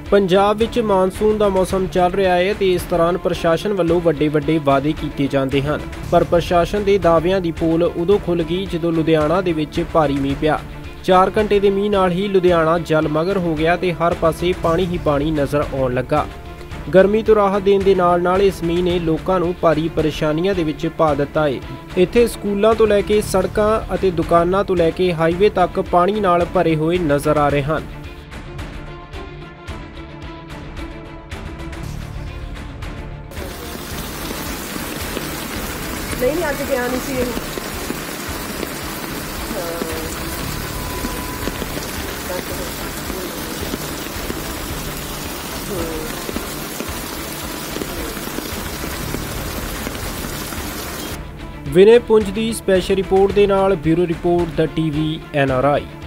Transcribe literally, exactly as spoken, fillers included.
पंजाब विच monsoon का मौसम चल रहा है तो इस दौरान प्रशासन वालों वड्डे वड्डे वादे किए जाते हैं, पर प्रशासन के दावियां की पोल उदों खुल गई जदों लुधियाना दे विच भारी मींह पिया। चार घंटे के मींह नाल ही लुधियाना जलमगर हो गया तो हर पासे पानी ही पानी नज़र आउण लगा। गर्मी तो राहत देण दे नाल नाल इस मींह ने लोकां नूं भारी परेशानियां दे विच पा दित्ता है। इत्थे स्कूलों तो लैके सड़कों अते दुकानां तो लैके हाईवे तक पानी नाल भरे हुए नज़र आ रहे हैं। नहीं नहीं अज गया नहीं सी विनय पुंज की स्पैशल रिपोर्ट के नाल bureau report the TV N R I.